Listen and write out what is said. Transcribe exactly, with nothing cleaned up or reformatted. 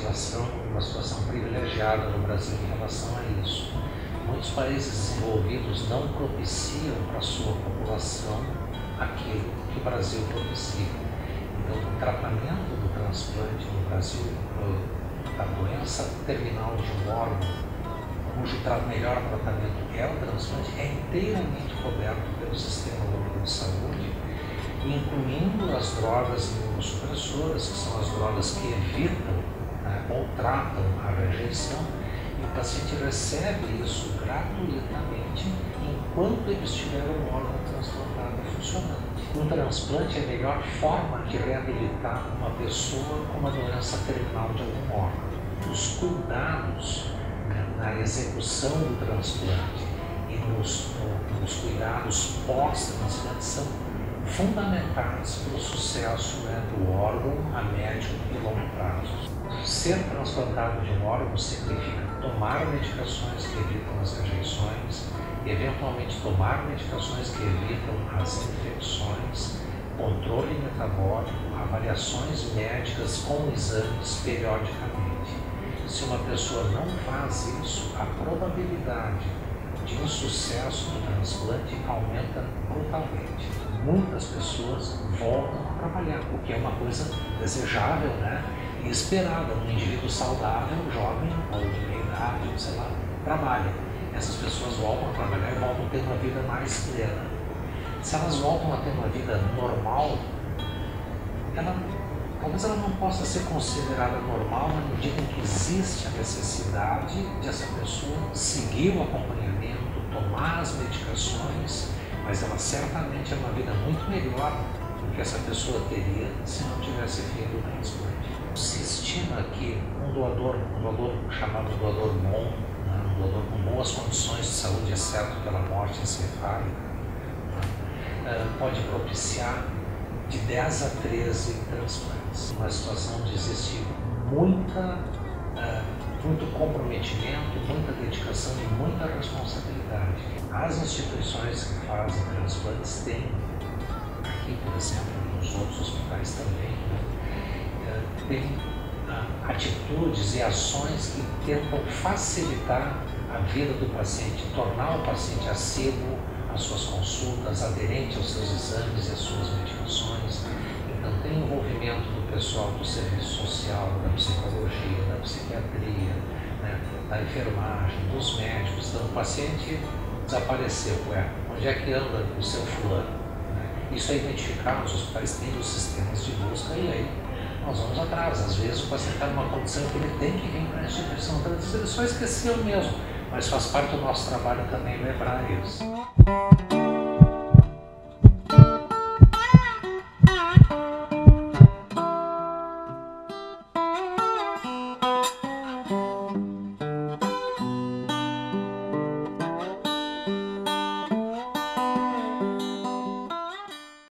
situação, uma situação privilegiada no Brasil em relação a isso. Muitos países desenvolvidos não propiciam para a sua população aquilo que o Brasil propicia. Então, o tratamento do transplante no Brasil, da doença terminal de um órgão, cujo melhor tratamento é o transplante, é inteiramente coberto pelo Sistema Único de Saúde, incluindo as drogas imunossupressoras, que são as drogas que evitam, né, ou tratam a rejeição, e o paciente recebe isso gratuitamente enquanto ele estiver o órgão transplantado funcionando. Um transplante é a melhor forma de reabilitar uma pessoa com uma doença terminal de algum órgão. Os cuidados, né, na execução do transplante e nos, no, nos cuidados pós-transplante são fundamentais para o sucesso, né, do órgão a médio e longo prazo. Ser transplantado de um órgão significa tomar medicações que evitam as rejeições, eventualmente tomar medicações que evitam as infecções, controle metabólico, avaliações médicas com exames periodicamente. Se uma pessoa não faz isso, a probabilidade de insucesso no transplante aumenta brutalmente. Muitas pessoas voltam a trabalhar, o que é uma coisa desejável, né, e esperada. Um indivíduo saudável, jovem ou de meia idade, sei lá, trabalha. Essas pessoas voltam a trabalhar e voltam a ter uma vida mais plena. Se elas voltam a ter uma vida normal, ela, talvez ela não possa ser considerada normal na medida em que existe a necessidade de essa pessoa seguir o acompanhamento, tomar as medicações, mas ela certamente é uma vida muito melhor do que essa pessoa teria se não tivesse feito o transplante. Se estima que um doador, um doador chamado doador bom, né, um doador com boas condições de saúde, exceto pela morte encefálica, né, pode propiciar de dez a treze transplantes. Uma situação onde existe muita, muito comprometimento, muita dedicação e muita responsabilidade. As instituições que fazem transplantes têm, aqui por exemplo, nos outros hospitais também, né, tem uh, atitudes e ações que tentam facilitar a vida do paciente, tornar o paciente assíduo às suas consultas, aderente aos seus exames e às suas medicações. Então tem envolvimento do pessoal do serviço social, da psicologia, da psiquiatria, né, da enfermagem, dos médicos. Então o paciente desapareceu, ué, onde é que anda o seu fulano? Né? Isso é identificado, os hospitais têm os sistemas de busca e aí nós vamos atrás. Às vezes o paciente está numa condição que ele tem que vir para a instituição, então ele só esqueceu mesmo, mas faz parte do nosso trabalho também lembrar isso.